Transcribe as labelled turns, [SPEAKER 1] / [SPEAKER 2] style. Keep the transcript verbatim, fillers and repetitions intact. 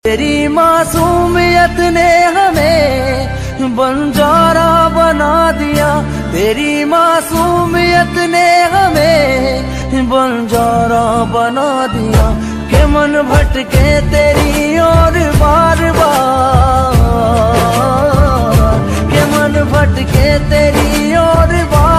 [SPEAKER 1] तेरी मासूमियत ने हमें बंजारा बना दिया, तेरी मासूमियत ने हमें बंजारा बना दिया। के मन भटके तेरी और बार बार, के मन भटके तेरी और बार